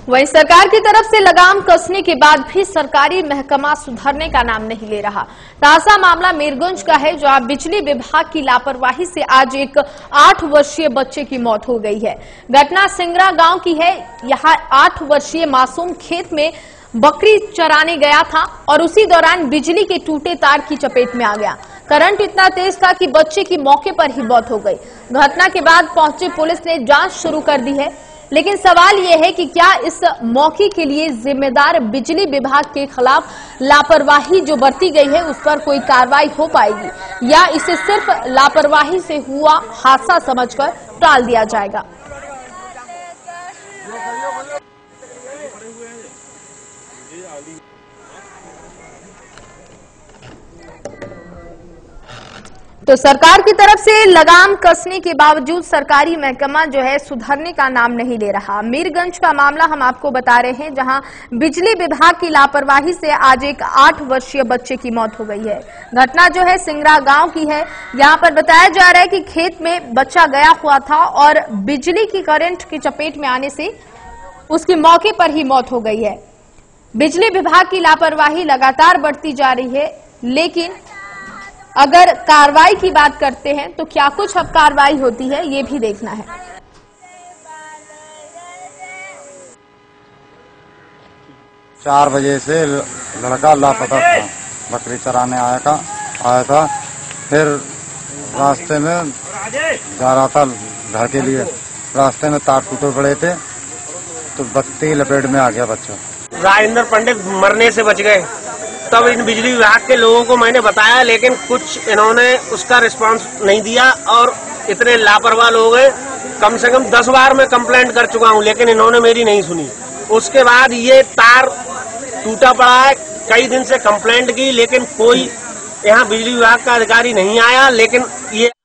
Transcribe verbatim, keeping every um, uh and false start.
वहीं सरकार की तरफ से लगाम कसने के बाद भी सरकारी महकमा सुधरने का नाम नहीं ले रहा। ताजा मामला मीरगंज का है, जहां बिजली विभाग की लापरवाही से आज एक आठ वर्षीय बच्चे की मौत हो गई है। घटना सिंगरा गांव की है। यहां आठ वर्षीय मासूम खेत में बकरी चराने गया था और उसी दौरान बिजली के टूटे तार की चपेट में आ गया। करंट इतना तेज था कि बच्चे की मौके पर ही मौत हो गई। घटना के बाद पहुंची पुलिस ने जांच शुरू कर दी है, लेकिन सवाल यह है कि क्या इस मौके के लिए जिम्मेदार बिजली विभाग के खिलाफ लापरवाही जो बरती गई है उस पर कोई कार्रवाई हो पाएगी या इसे सिर्फ लापरवाही से हुआ हादसा समझकर टाल दिया जाएगा। तो सरकार की तरफ से लगाम कसने के बावजूद सरकारी महकमा जो है सुधरने का नाम नहीं ले रहा। मीरगंज का मामला हम आपको बता रहे हैं, जहां बिजली विभाग की लापरवाही से आज एक आठ वर्षीय बच्चे की मौत हो गई है। घटना जो है सिंगरा गांव की है। यहां पर बताया जा रहा है कि खेत में बच्चा गया हुआ था और बिजली की करंट की चपेट में आने से उसकी मौके पर ही मौत हो गई है। बिजली विभाग की लापरवाही लगातार बढ़ती जा रही है, लेकिन अगर कार्रवाई की बात करते हैं तो क्या कुछ अब कार्रवाई होती है ये भी देखना है। चार बजे से लड़का लापता था, बकरी चराने आया था आया था फिर रास्ते में जा रहा था घर के लिए। रास्ते में तार टूटे पड़े थे तो बत्ती की लपेट में आ गया बच्चा। राजेंद्र पंडित मरने से बच गए। तब इन बिजली विभाग के लोगों को मैंने बताया, लेकिन कुछ इन्होंने उसका रिस्पांस नहीं दिया और इतने लापरवाह लोग हैं। कम से कम दस बार मैं कंप्लेंट कर चुका हूं, लेकिन इन्होंने मेरी नहीं सुनी। उसके बाद ये तार टूटा पड़ा है। कई दिन से कंप्लेंट की, लेकिन कोई यहाँ बिजली विभाग का अधिकारी नहीं आया। लेकिन ये